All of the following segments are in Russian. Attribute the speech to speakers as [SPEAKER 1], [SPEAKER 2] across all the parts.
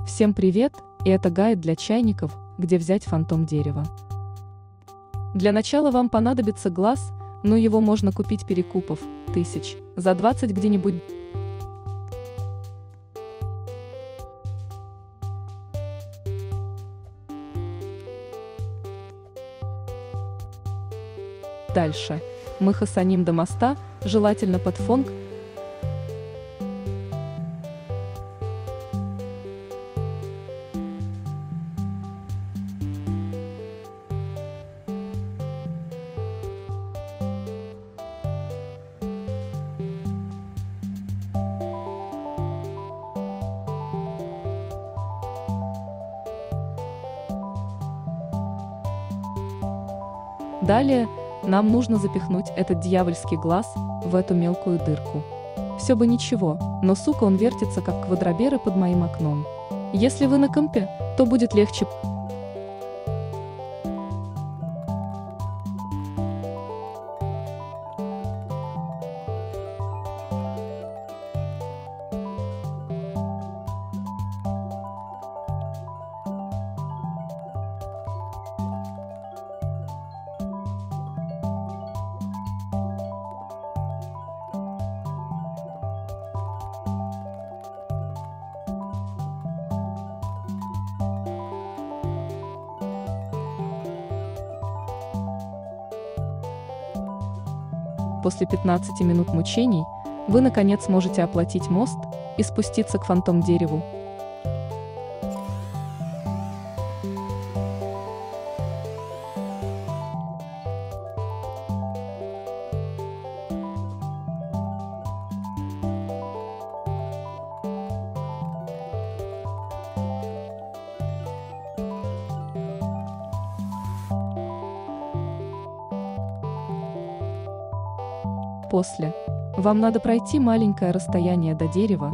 [SPEAKER 1] Всем привет, и это гайд для чайников, где взять фантом дерева. Для начала вам понадобится глаз, но его можно купить перекупов, тысяч, за 20 где-нибудь. Дальше. Мы хасаним до моста, желательно под фон. Далее нам нужно запихнуть этот дьявольский глаз в эту мелкую дырку. Все бы ничего, но сука он вертится как квадроберы под моим окном. Если вы на компе, то будет легче. После 15 минут мучений вы наконец можете оплатить мост и спуститься к фантом дереву. После вам надо пройти маленькое расстояние до дерева.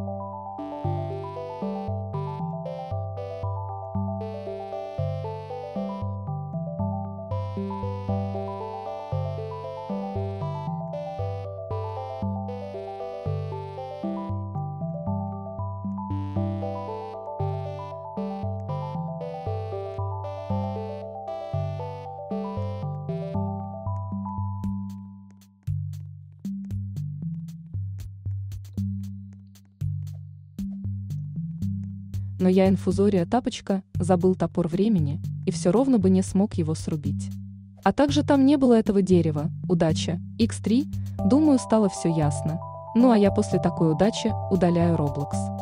[SPEAKER 1] Но я инфузория тапочка, забыл топор времени, и все ровно бы не смог его срубить. А также там не было этого дерева, удача, X3, думаю, стало все ясно. Ну а я после такой удачи удаляю Roblox.